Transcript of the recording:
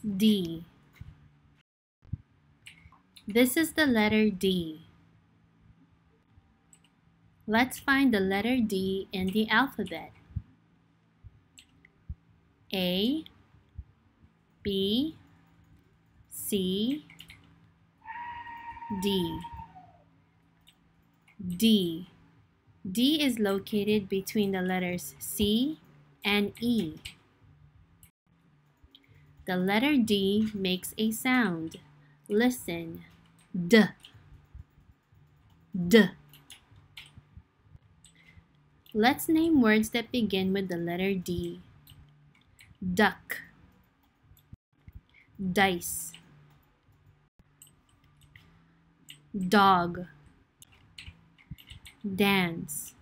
D. This is the letter D. Let's find the letter D in the alphabet. A, B, C, D. D. D is located between the letters C and E. The letter D makes a sound. Listen. D. D. Let's name words that begin with the letter D. Duck, dice, dog, dance,